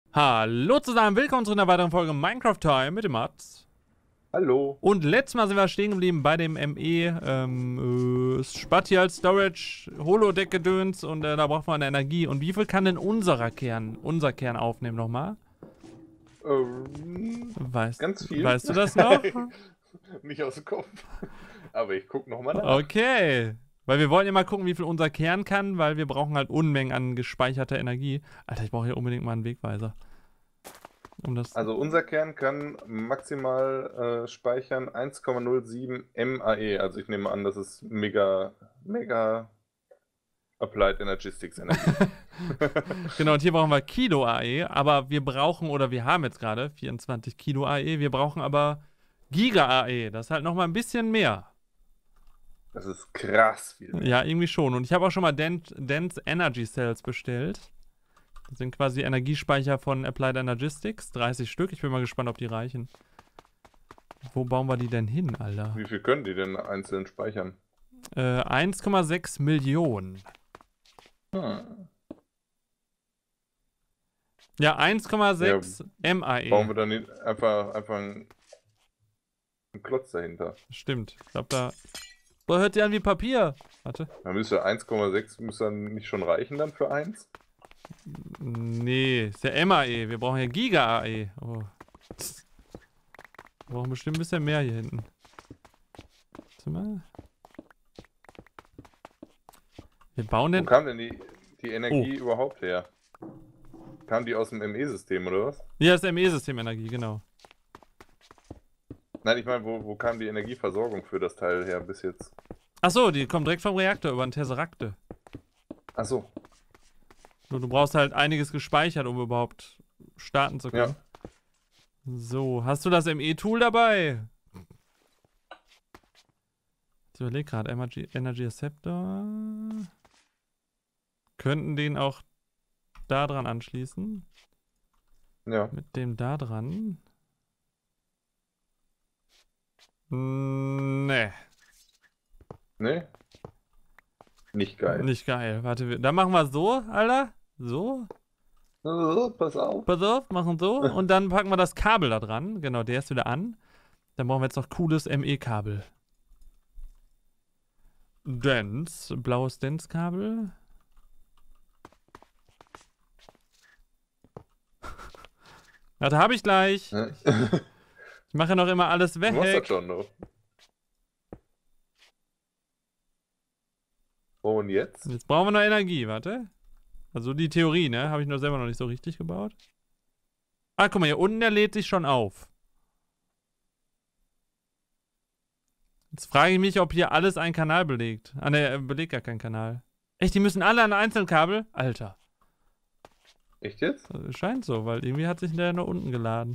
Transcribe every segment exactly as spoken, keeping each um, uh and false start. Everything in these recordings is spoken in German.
Hallo zusammen, willkommen zu einer weiteren Folge Minecraft Time mit dem Mats. Hallo. Und letztes Mal sind wir stehen geblieben bei dem M E ähm, äh, Spatial Storage Holodeck-Gedöns und äh, da braucht man Energie. Und wie viel kann denn unserer Kern, unser Kern aufnehmen nochmal? Ähm, Weißt, ganz viel. weißt du das noch? Nicht aus dem Kopf. Aber ich gucke nochmal nach. Okay. Weil wir wollten ja mal gucken, wie viel unser Kern kann, weil wir brauchen halt Unmengen an gespeicherter Energie. Alter, ich brauche hier unbedingt mal einen Wegweiser. Um das Also unser Kern kann maximal äh, speichern eins Komma null sieben M A E. Also ich nehme an, das ist mega, mega Applied Energistics Energie. Genau, und hier brauchen wir Kilo A E, aber wir brauchen, oder wir haben jetzt gerade vierundzwanzig Kilo A E, wir brauchen aber Giga A E, das ist halt nochmal ein bisschen mehr. Das ist krass viel mehr. Ja, irgendwie schon. Und ich habe auch schon mal Dense Energy Cells bestellt. Das sind quasi Energiespeicher von Applied Energistics, dreißig Stück. Ich bin mal gespannt, ob die reichen. Wo bauen wir die denn hin, Alter? Wie viel können die denn einzeln speichern? Äh, eins Komma sechs Millionen. Hm. Ja, eins Komma sechs Ja, M A E. Bauen wir dann nicht einfach, einfach einen, einen Klotz dahinter. Stimmt. Ich glaube, da... Boah, hört sich an wie Papier. Warte. Dann müsste eins Komma sechs müsste dann nicht schon reichen dann für eins? Nee, ist ja M A E. Wir brauchen ja Giga A E. Oh. Wir brauchen bestimmt ein bisschen mehr hier hinten. Warte mal. Wir bauen Wo den... kam denn die, die Energie Oh. überhaupt her? Kam die aus dem M E-System oder was? Ja, das M E-Systemenergie, genau. Nein, ich meine, wo, wo kam die Energieversorgung für das Teil her bis jetzt? Achso, die kommt direkt vom Reaktor über den Tesserakte. Achso, Nur du brauchst halt einiges gespeichert, um überhaupt starten zu können. ja. So, hast du das M E-Tool dabei? Ich überlege gerade, Energy, Energy Acceptor. Könnten den auch da dran anschließen. Ja. Mit dem da dran. Nee. Ne? Nicht geil. Nicht geil. Warte, wir- dann machen wir so, Alter. So. Oh, pass auf. Pass auf, machen so. Und dann packen wir das Kabel da dran. Genau, der ist wieder an. Dann brauchen wir jetzt noch cooles M E-Kabel. Dance. Blaues Dance-Kabel. Warte, habe ich gleich. Ne? Ich mache ja noch immer alles Du machst das weg. schon noch. Und jetzt? Jetzt brauchen wir noch Energie, warte. Also die Theorie, ne? Habe ich nur selber noch nicht so richtig gebaut. Ah, guck mal, hier unten, der lädt sich schon auf. Jetzt frage ich mich, ob hier alles einen Kanal belegt. Ah, ne, er belegt gar keinen Kanal. Echt, die müssen alle an einzelnen Kabel? Alter. Echt jetzt? Das scheint so, weil irgendwie hat sich der nur unten geladen.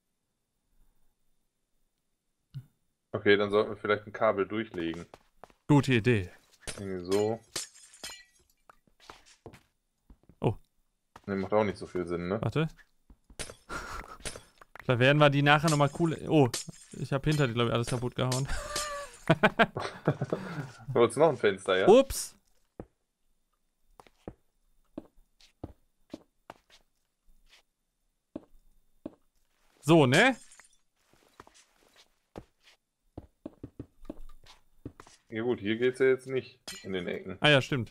Okay, dann sollten wir vielleicht ein Kabel durchlegen. Gute Idee. Irgendwie so. Oh. Ne, macht auch nicht so viel Sinn, ne? Warte. Da werden wir die nachher nochmal cool... Oh, ich habe hinter dir, glaube ich, alles kaputt gehauen. Du wolltest noch ein Fenster, ja? Ups. So, ne? Ja gut, hier geht's ja jetzt nicht in den Ecken. Ah ja, stimmt.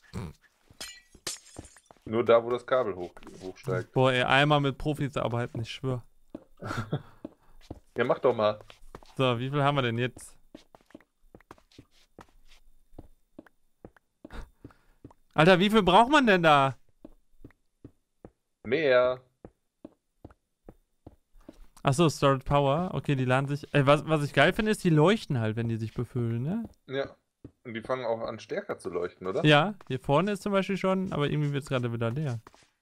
Nur da, wo das Kabel hoch, hochsteigt. Boah, ey, einmal mit Profis arbeiten, ich schwör. Ja, mach doch mal. So, wie viel haben wir denn jetzt? Alter, wie viel braucht man denn da? Mehr. Achso, Storage Power. Okay, die laden sich... Ey, was, was ich geil finde, ist, die leuchten halt, wenn die sich befüllen, ne? Ja. Und die fangen auch an stärker zu leuchten, oder? Ja, hier vorne ist zum Beispiel schon, aber irgendwie wird es gerade wieder leer.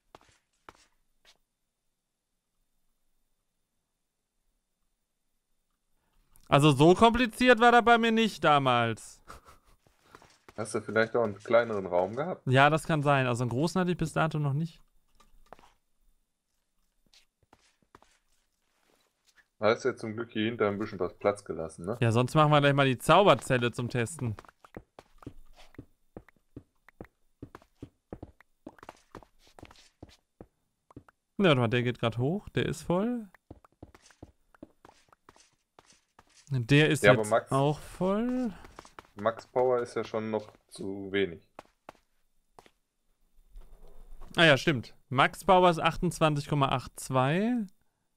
Also so kompliziert war das bei mir nicht damals. Hast du vielleicht auch einen kleineren Raum gehabt? Ja, das kann sein. Also einen großen hatte ich bis dato noch nicht. Da hast du jetzt zum Glück hier hinter ein bisschen was Platz gelassen, ne? Ja, sonst machen wir gleich mal die Zauberzelle zum Testen. Ne, warte mal, der geht gerade hoch. Der ist voll. Der ist Ja, aber jetzt Max- auch voll. Max Power ist ja schon noch zu wenig. Ah ja, stimmt. Max Power ist achtundzwanzig Komma zweiundachtzig.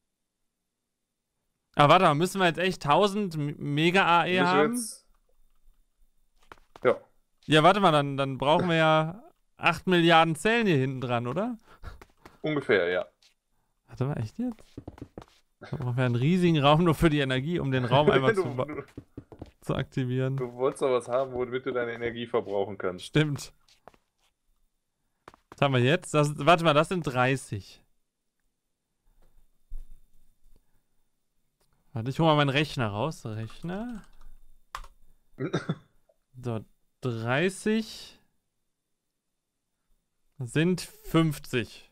Ah, warte mal, müssen wir jetzt echt tausend Mega A E Müssen wir haben? jetzt- Ja. Ja, warte mal, dann, dann brauchen wir ja acht Milliarden Zellen hier hinten dran, oder? Ungefähr, ja. Warte mal, echt jetzt? Da brauchen wir einen riesigen Raum nur für die Energie, um den Raum einmal du, zu, ba- du, zu aktivieren. du wolltest doch was haben, womit du deine Energie verbrauchen kannst. Stimmt. Was haben wir jetzt? Das, warte mal, das sind dreißig. Warte, ich hole mal meinen Rechner raus. Rechner. So, dreißig sind fünfzig.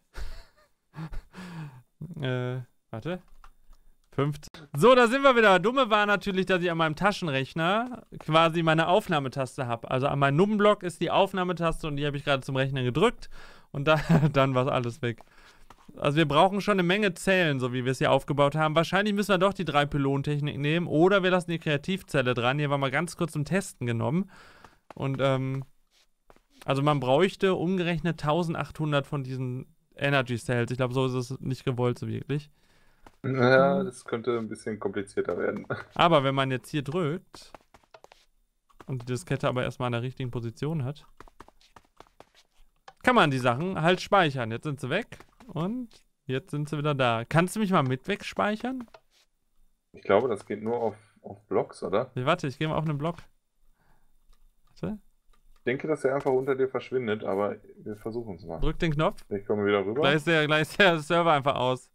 äh, warte. fünfzig. So, da sind wir wieder. Dumme war natürlich, dass ich an meinem Taschenrechner quasi meine Aufnahmetaste habe. Also an meinem Nummenblock ist die Aufnahmetaste und die habe ich gerade zum Rechner gedrückt. Und da, dann war alles weg. Also wir brauchen schon eine Menge Zellen, so wie wir es hier aufgebaut haben. Wahrscheinlich müssen wir doch die drei Pylonen-Technik nehmen. Oder wir lassen die Kreativzelle dran. Hier war mal ganz kurz zum Testen genommen. Und, ähm, also man bräuchte umgerechnet eintausendachthundert von diesen Energy Cells. Ich glaube, so ist es nicht gewollt, so wirklich. Ja, das könnte ein bisschen komplizierter werden. Aber wenn man jetzt hier drückt und die Diskette aber erstmal in der richtigen Position hat, kann man die Sachen halt speichern. Jetzt sind sie weg und jetzt sind sie wieder da. Kannst du mich mal mit wegspeichern? Ich glaube, das geht nur auf, auf Blocks, oder? Nee, warte, ich gehe mal auf einen Block. Warte. Ich denke, dass er einfach unter dir verschwindet, aber wir versuchen es mal. Drück den Knopf. Ich komme wieder rüber. Gleich ist, der, gleich ist der Server einfach aus.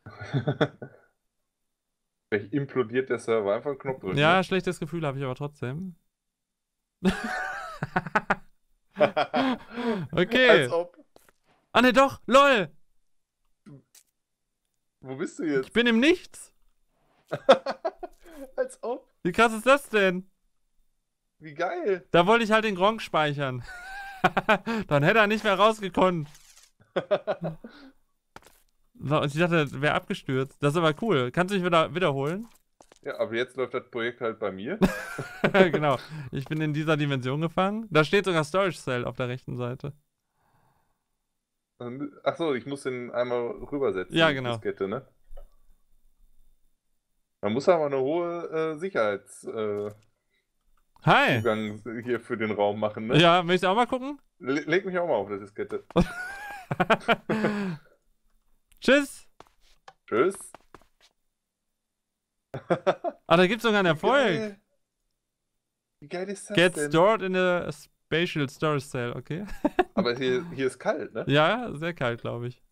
Vielleicht implodiert der Server. Einfach einen Knopf drücken. Ja, Ne? schlechtes Gefühl habe ich aber trotzdem. Okay. Als ob. Ah ne, doch, lol. Wo bist du jetzt? Ich bin im Nichts. Als ob. Wie krass ist das denn? Wie geil. Da wollte ich halt den Gronk speichern. Dann hätte er nicht mehr rausgekonnt. So, und ich dachte, der wäre abgestürzt. Das ist aber cool. Kannst du mich wieder wiederholen? Ja, aber jetzt läuft das Projekt halt bei mir. Genau. Ich bin in dieser Dimension gefangen. Da steht sogar Storage Cell auf der rechten Seite. Achso, ich muss den einmal rübersetzen. Ja, die genau. Diskette, ne? Man muss aber eine hohe äh, Sicherheitszugang äh, Hi. hier für den Raum machen, ne? Ja, möchtest du auch mal gucken? Le leg mich auch mal auf der Diskette. Tschüss. Tschüss. Ah, da gibt's sogar einen Erfolg. Wie geil, Wie geil ist das Get denn? stored in a spatial storage cell, okay? Aber hier, hier ist kalt, ne? Ja, sehr kalt, glaube ich.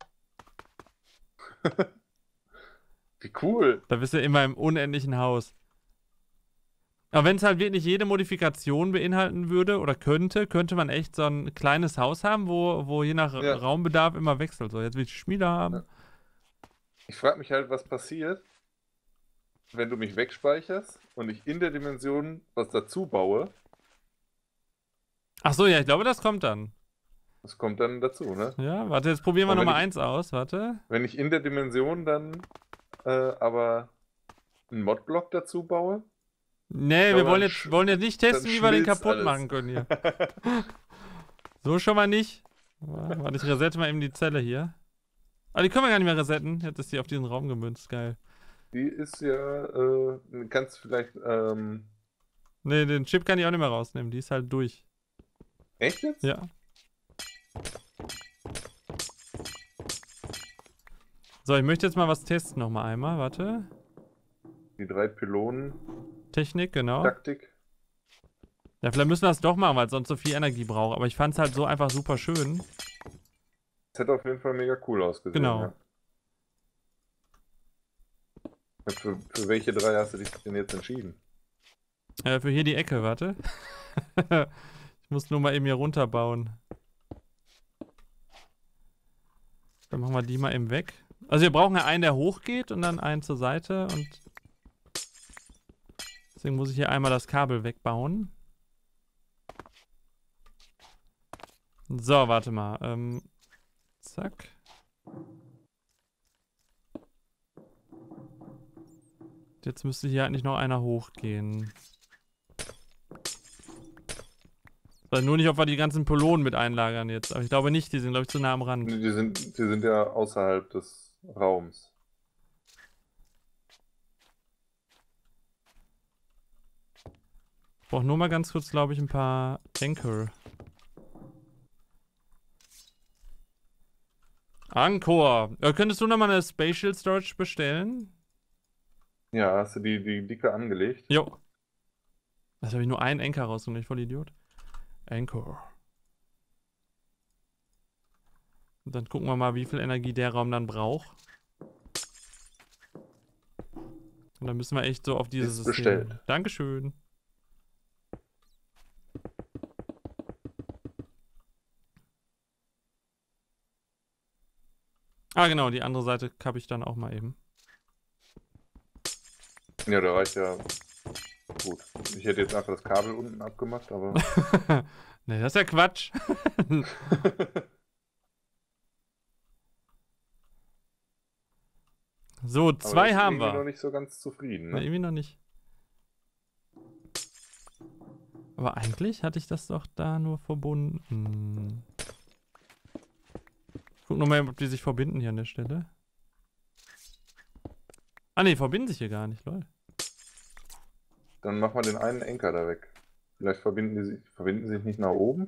Wie cool. Da bist du immer im unendlichen Haus. Aber wenn es halt wirklich jede Modifikation beinhalten würde oder könnte, könnte man echt so ein kleines Haus haben, wo, wo je nach Ja. Raumbedarf immer wechselt. So, jetzt will ich Schmiede haben. Ja. Ich frage mich halt, was passiert, wenn du mich wegspeicherst und ich in der Dimension was dazu baue. Ach so, ja, ich glaube, das kommt dann. Das kommt dann dazu, ne? Ja, warte, jetzt probieren wir Und wenn Nummer ich- eins aus, warte. Wenn ich in der Dimension dann äh, aber einen Modblock dazu baue. Nee, Ja, wir aber wollen dann jetzt sch- wollen jetzt nicht testen, dann wie wir den schmilzt kaputt alles. machen können hier. So schon mal nicht. Warte, ich resette mal eben die Zelle hier. Ah, die können wir gar nicht mehr resetten. Jetzt ist die auf diesen Raum gemünzt. Geil. Die ist ja, äh, kannst vielleicht, ähm, Nee, den Chip kann ich auch nicht mehr rausnehmen. Die ist halt durch. echt jetzt? Ja. So, ich möchte jetzt mal was testen nochmal einmal. Warte. Die drei Pylonen, Technik, genau. Taktik. Ja, vielleicht müssen wir das doch machen, weil es sonst so viel Energie braucht. Aber ich fand es halt so einfach super schön. Das hätte auf jeden Fall mega cool ausgesehen. Genau. Ja. Ja, Für, für welche drei hast du dich denn jetzt entschieden? Äh, für hier die Ecke, warte. Ich muss nur mal eben hier runterbauen. Dann machen wir die mal eben weg. Also wir brauchen ja einen, der hochgeht und dann einen zur Seite und deswegen muss ich hier einmal das Kabel wegbauen. So, warte mal. Ähm, zack. Jetzt müsste hier eigentlich noch einer hochgehen. Ich weiß nur nicht, ob wir die ganzen Pylonen mit einlagern jetzt. Aber ich glaube nicht, die sind, glaube ich, zu nah am Rand. Die sind, die sind ja außerhalb des Raums. Ich brauche nur mal ganz kurz, glaube ich, ein paar Anchor. Anchor. Äh, könntest du nochmal eine Spatial Storage bestellen? Ja, hast du die, die dicke angelegt? Jo. Das habe ich nur einen Anchor rausgenommen, ich voll Idiot. Anchor. Und dann gucken wir mal, wie viel Energie der Raum dann braucht. Und dann müssen wir echt so auf dieses Ist System. bestellt. Dankeschön. Ah, genau, die andere Seite kappe ich dann auch mal eben. Ja, da reicht ja. Gut. Ich hätte jetzt einfach das Kabel unten abgemacht, aber. Ne, das ist ja Quatsch. So, zwei aber haben ich bin wir. noch nicht so ganz zufrieden, Ne, ne? irgendwie noch nicht. Aber eigentlich hatte ich das doch da nur verbunden. Guck nur mal, ob die sich verbinden hier an der Stelle. Ah ne, verbinden sich hier gar nicht, lol. Dann machen wir den einen Anker da weg. Vielleicht verbinden die sich, verbinden sich nicht nach oben?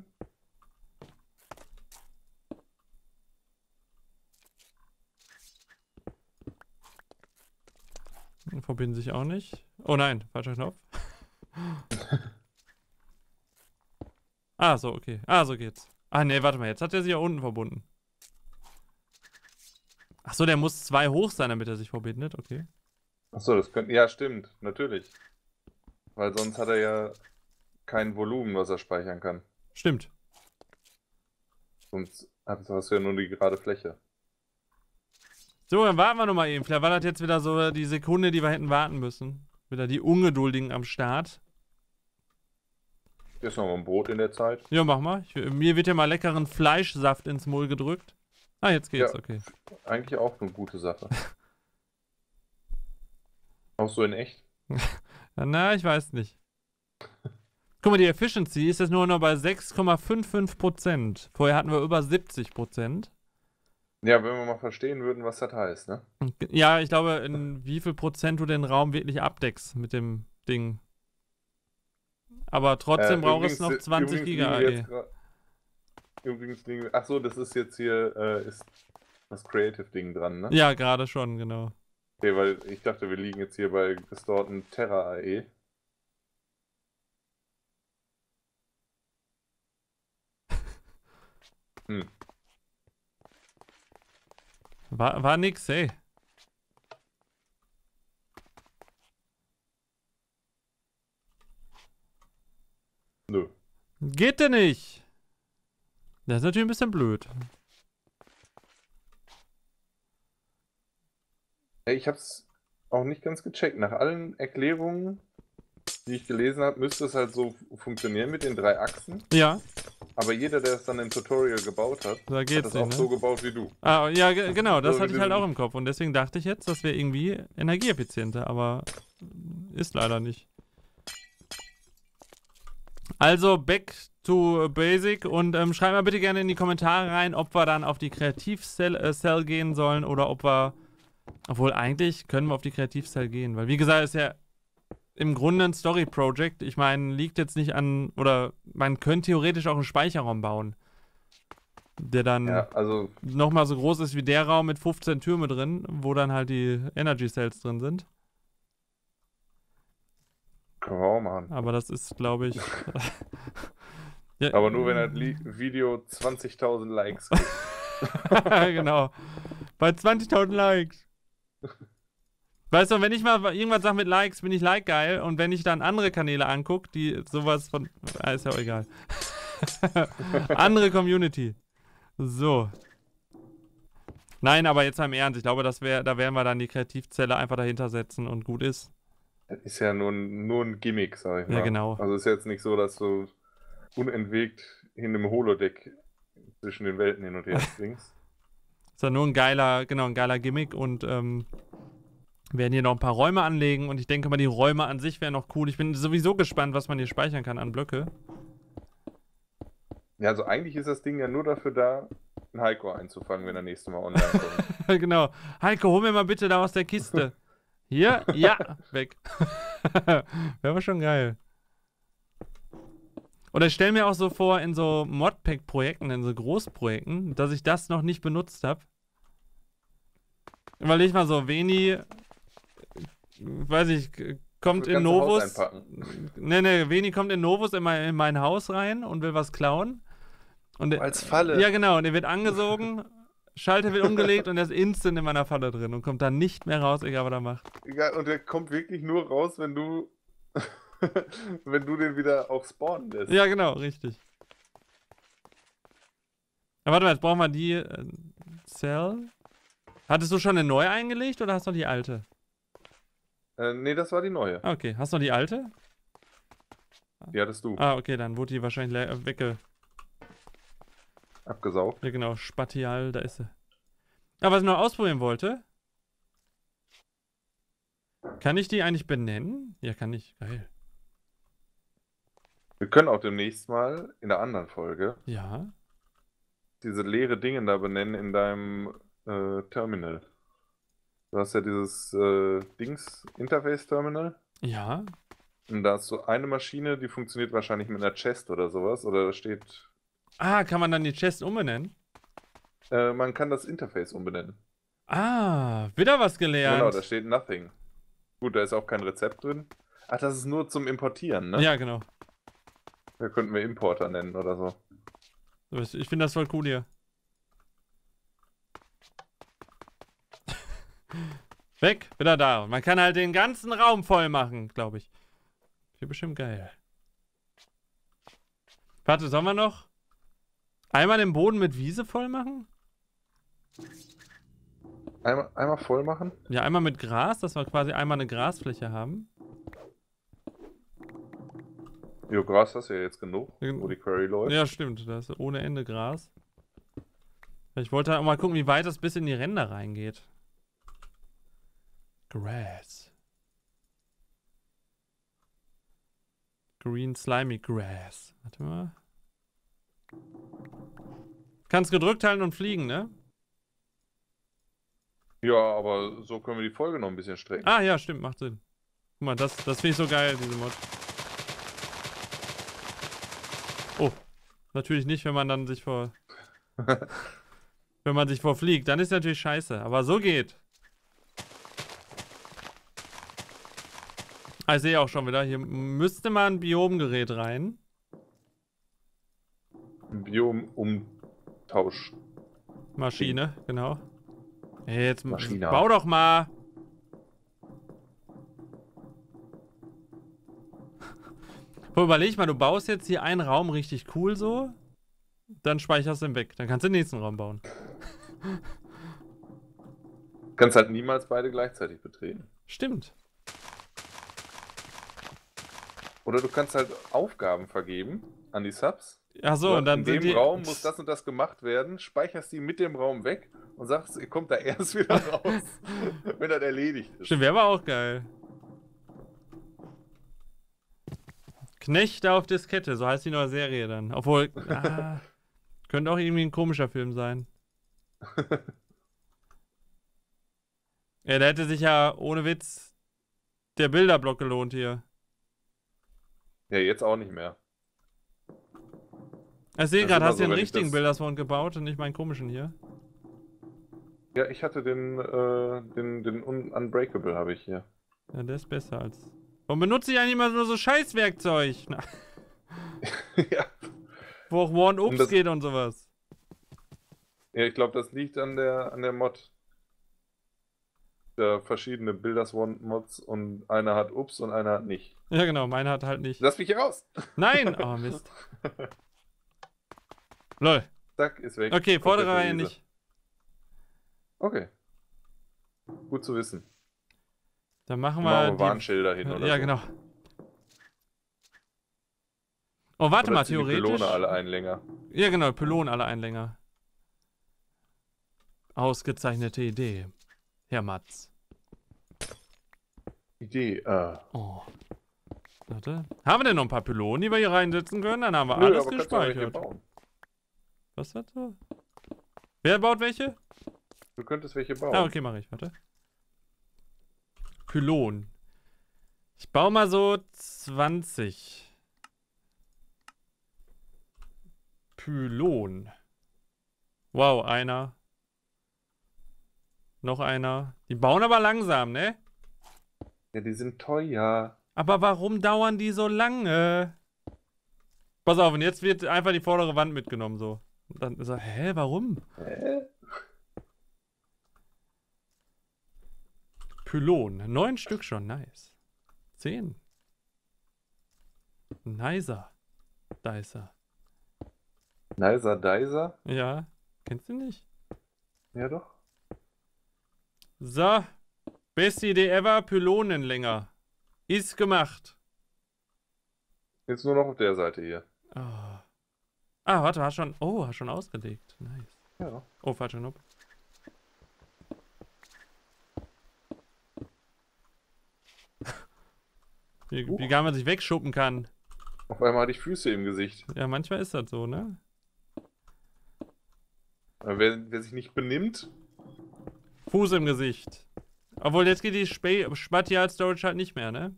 Verbinden sich auch nicht. Oh nein, falscher Knopf. Ah, so, okay. Ah, so geht's. Ah, ne, warte mal, jetzt hat er sich ja unten verbunden. Achso, der muss zwei hoch sein, damit er sich verbindet, okay. Achso, das könnte. Ja, stimmt, natürlich. Weil sonst hat er ja kein Volumen, was er speichern kann. Stimmt. Sonst hast du ja nur die gerade Fläche. So, dann warten wir nochmal eben. Vielleicht war das jetzt wieder so die Sekunde, die wir hätten warten müssen. Wieder die Ungeduldigen am Start. Ist noch mal ein Brot in der Zeit. Ja, mach mal. Ich, mir wird ja mal leckeren Fleischsaft ins Maul gedrückt. Ah, jetzt geht's, Ja. okay. Eigentlich auch eine gute Sache. Auch so in echt? Na, ich weiß nicht. Guck mal, die Efficiency ist jetzt nur noch bei sechs Komma fünfundfünfzig Prozent. Vorher hatten wir über siebzig Prozent. Ja, wenn wir mal verstehen würden, was das heißt, ne? Ja, ich glaube, in wie viel Prozent du den Raum wirklich abdeckst mit dem Ding. Aber trotzdem Äh, braucht es übrigens- noch zwanzig übrigens Giga liegen wir A E. jetzt gra- Übrigens liegen wir. Achso, das ist jetzt hier äh, ist das Creative-Ding dran, ne? Ja, gerade schon, genau. Okay, weil ich dachte, wir liegen jetzt hier bei gestorten Terra A E. Hm. War, war nix, ey. Nö. Geht denn nicht? Das ist natürlich ein bisschen blöd. Ey, ich hab's auch nicht ganz gecheckt. Nach allen Erklärungen, die ich gelesen habe, müsste es halt so funktionieren mit den drei Achsen. Ja, Aber jeder, der es dann im Tutorial gebaut hat, da hat geht's das nicht, auch ne? so gebaut wie du. Ah, ja, ge- genau, das So hatte mit ich halt diesem- auch im Kopf. Und deswegen dachte ich jetzt, das wäre irgendwie energieeffizienter, aber ist leider nicht. Also, back to basic und ähm, schreibt mal bitte gerne in die Kommentare rein, ob wir dann auf die Kreativ-Cell äh, Cell gehen sollen oder ob wir. Obwohl, eigentlich können wir auf die Kreativ-Cell gehen, weil wie gesagt, ist ja im Grunde ein Story-Project. Ich meine, liegt jetzt nicht an. Oder man könnte theoretisch auch einen Speicherraum bauen, der dann Ja, also nochmal so groß ist wie der Raum mit fünfzehn Türme drin, wo dann halt die Energy Cells drin sind. können wir auch machen. Aber das ist, glaube ich. Ja, Aber nur wenn das Li Video zwanzigtausend Likes gibt. genau. Bei zwanzigtausend Likes. Weißt du, wenn ich mal irgendwas sage mit Likes, bin ich like geil. Und wenn ich dann andere Kanäle angucke, die sowas von. Ah, ist ja auch egal. Andere Community. So. Nein, aber jetzt mal im Ernst. Ich glaube, das wär, da werden wir dann die Kreativzelle einfach dahinter setzen und gut ist. Das ist ja nur, ein- nur ein Gimmick, sag ich mal. Ja, genau. Also ist jetzt nicht so, dass du unentwegt in einem Holodeck zwischen den Welten hin und her springst. Ist ja nur ein geiler, genau, ein geiler Gimmick und ähm, Wir werden hier noch ein paar Räume anlegen und ich denke mal, die Räume an sich wären noch cool. Ich bin sowieso gespannt, was man hier speichern kann an Blöcke. Ja, also eigentlich ist das Ding ja nur dafür da, einen Heiko einzufangen, wenn er nächstes Mal online kommt. Genau. Heiko, hol mir mal bitte da aus der Kiste. Hier? Ja, weg. Wäre aber schon geil. Oder ich stelle mir auch so vor, in so Modpack-Projekten, in so Großprojekten, dass ich das noch nicht benutzt habe. Überleg mal so, Veni, weiß ich, kommt in Novus. Ne, ne, Veni kommt in Novus in mein, in mein Haus rein und will was klauen. Und oh, als Falle. Ja, genau, und er wird angesogen, Schalter wird umgelegt und er ist instant in meiner Falle drin und kommt dann nicht mehr raus, egal was er macht. Ja, und er kommt wirklich nur raus, wenn du wenn du den wieder auch spawnen lässt. Ja, genau, richtig. Aber warte mal, jetzt brauchen wir die äh, Cell. Hattest du schon eine neue eingelegt oder hast du noch die alte? Äh, nee, das war die neue. Okay, hast du noch die alte? Die hattest du. Ah, okay, dann wurde die wahrscheinlich wegge... Abgesaugt. Ja, genau, Spatial, da ist sie. Aber was ich noch ausprobieren wollte... Kann ich die eigentlich benennen? Ja, kann ich. Geil. Wir können auch demnächst mal in der anderen Folge Ja. diese leere Dinge da benennen in deinem äh, Terminal. Du hast ja dieses äh, Dings-Interface-Terminal. Ja. Und da hast du eine Maschine, die funktioniert wahrscheinlich mit einer Chest oder sowas. Oder da steht... Ah, kann man dann die Chest umbenennen? Äh, man kann das Interface umbenennen. Ah, wieder was gelernt. Genau, da steht Nothing. Gut, da ist auch kein Rezept drin. Ach, das ist nur zum Importieren, ne? Ja, genau. Da könnten wir Importer nennen oder so. Ich finde das voll cool hier. Weg, wieder da. Man kann halt den ganzen Raum voll machen, glaube ich. Hier bestimmt geil. Warte, sollen wir noch einmal den Boden mit Wiese voll machen? Einmal, einmal voll machen? Ja, einmal mit Gras, dass wir quasi einmal eine Grasfläche haben. Jo, Gras hast du ja jetzt genug, wo die Query läuft. Ja, stimmt. Das ist ohne Ende Gras. Ich wollte halt auch mal gucken, wie weit das bis in die Ränder reingeht. Grass. Green Slimy Grass. Warte mal. Kannst gedrückt halten und fliegen, ne? Ja, aber so können wir die Folge noch ein bisschen strecken. Ah, ja, stimmt, macht Sinn. Guck mal, das, das finde ich so geil, diese Mod. Oh, natürlich nicht, wenn man dann sich vor... wenn man sich vorfliegt, dann ist natürlich scheiße. Aber so geht. Ah, ich sehe auch schon wieder, hier müsste mal ein Biomgerät rein. Biom-Umtausch. Maschine, genau. Hey, jetzt Maschine. Bau doch mal. Überleg mal, du baust jetzt hier einen Raum richtig cool so, dann speicherst du ihn weg. Dann kannst du den nächsten Raum bauen. Du kannst halt niemals beide gleichzeitig betreten. Stimmt. Oder du kannst halt Aufgaben vergeben an die Subs. Ach so, und dann in sind dem die... Raum muss das und das gemacht werden, speicherst die mit dem Raum weg und sagst, ihr kommt da erst wieder raus, wenn das erledigt ist. Stimmt, wäre aber auch geil. Knechte auf Diskette, so heißt die neue Serie dann. Obwohl, ah, könnte auch irgendwie ein komischer Film sein. Ja, da hätte sich ja ohne Witz der Bilderblock gelohnt hier. Ja, jetzt auch nicht mehr. Ich sehe Das gerade, ist hast du immer den so, wenn ich richtigen das- Bilderswand gebaut und nicht meinen komischen hier. Ja, ich hatte den, äh, den, den Un Unbreakable habe ich hier. Ja, der ist besser als... Warum benutze ich eigentlich immer nur so Scheißwerkzeug? Na, Ja. wo auch One-Ups das- geht und sowas. Ja, ich glaube, das liegt an der, an der Mod. Da verschiedene Builders-Mods und einer hat Ups und einer hat nicht. Ja genau, meine hat halt nicht. Lass mich hier raus! Nein! Oh Mist. Lol. Zack, ist weg. Okay, vordere Komplette Reihe Wiese. nicht. Okay. Gut zu wissen. Dann machen Machen wir wir die... Warnschilder hin oder Ja, so. genau. Oh, warte Oder mal, ziehen die theoretisch... Pylone alle einen länger. Ja genau, Pylonen alle Einlänger. Ausgezeichnete Idee. Herr Matz. Idee. Äh. Oh. Warte. Haben wir denn noch ein paar Pylonen, die wir hier reinsetzen können? Dann haben wir Nö, alles aber kannst du auch welche gespeichert. bauen. Was hat so? Wer baut welche? Du könntest welche bauen. Ah, okay, mache ich. Warte. Pylon. Ich baue mal so zwanzig. Pylon. Wow, einer. Noch einer. Die bauen aber langsam, ne? Ja, die sind teuer. Aber warum dauern die so lange? Pass auf, und jetzt wird einfach die vordere Wand mitgenommen, so. Und dann ist er, hä, warum? Hä? Pylon. Neun Stück schon, nice. Zehn. Nicer. Da ist er. Nicer Dicer? Ja, kennst du nicht? Ja, doch. So. Beste Idee ever, Pylonen länger. Ist gemacht. Jetzt nur noch auf der Seite hier. Oh. Ah, warte, hast schon. Oh, hast schon ausgelegt. Nice. Ja. Oh, falscher Knopf. Wie, Uh. wie gar man sich wegschuppen kann. Auf einmal hatte ich Füße im Gesicht. Ja, manchmal ist das so, ne? Aber wer, wer sich nicht benimmt, Fuß im Gesicht. Obwohl, jetzt geht die Sp Spatial Storage halt nicht mehr, ne?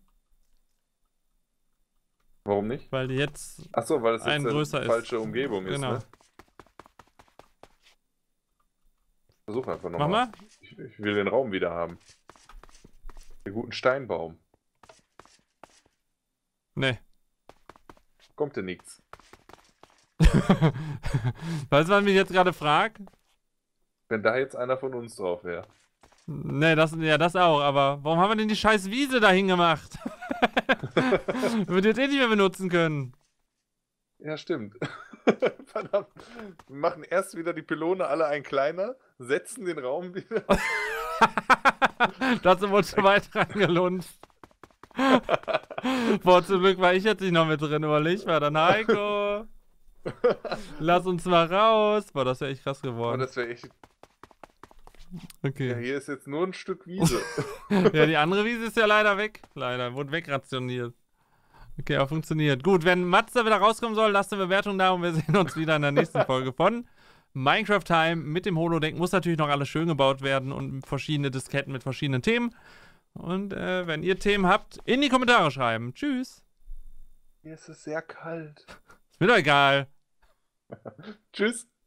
warum nicht? Weil die jetzt. Achso, weil es Ein jetzt größer eine ist. falsche Umgebung ist, Genau. ne? Versuch einfach Mach nochmal. mal. Ich, ich will den Raum wieder haben. Den guten Steinbaum. Ne. Kommt denn nichts? Weißt du, was mich jetzt gerade fragt? Wenn da jetzt einer von uns drauf wäre. Ne, das, ja, das auch, aber warum haben wir denn die scheiß Wiese dahin gemacht? Wir die jetzt eh nicht mehr benutzen können. Ja, stimmt. Verdammt. Wir machen erst wieder die Pylone alle ein kleiner, setzen den Raum wieder. Dazu wurde zu weit reingelunzt. Boah, zum Glück war ich jetzt nicht noch mit drin, weil ich war dann Heiko. Lass uns mal raus. Boah, das wäre echt krass Aber geworden. das wäre echt. Ja, Okay. hier ist jetzt nur ein Stück Wiese. Ja, die andere Wiese ist ja leider weg. Leider, wurde wegrationiert. Okay, aber funktioniert. Gut, wenn Matze wieder rauskommen soll, lasst eine Bewertung da und wir sehen uns wieder in der nächsten Folge von Minecraft Time mit dem Holodeck. Muss natürlich noch alles schön gebaut werden und verschiedene Disketten mit verschiedenen Themen. Und äh, wenn ihr Themen habt, in die Kommentare schreiben. Tschüss. Hier ist es sehr kalt. Ist mir doch egal. Tschüss.